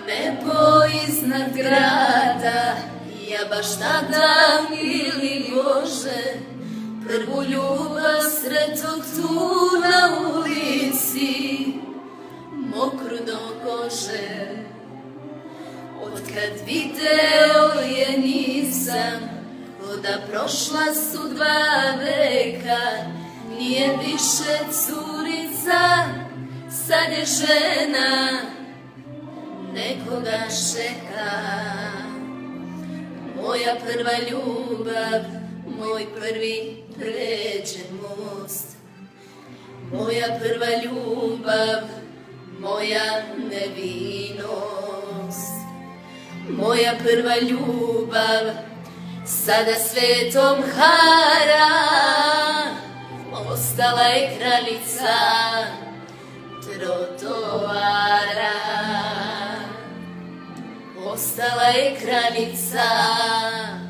Nebo iznad grada, ja baš tada, mili Bože, prvu ljubav sretog tu na ulici, mokru do kože. Otkad video je nisam, da prošla su 2 veka, nije više curica, sad je žena, nekoga čeka. Moja prva ljubav, moj prvi pređen most. Moja prva ljubav, moja nevinost. Moja prva ljubav, sada svetom hara, ostala je kraljica trotoara. Ostala je kraljica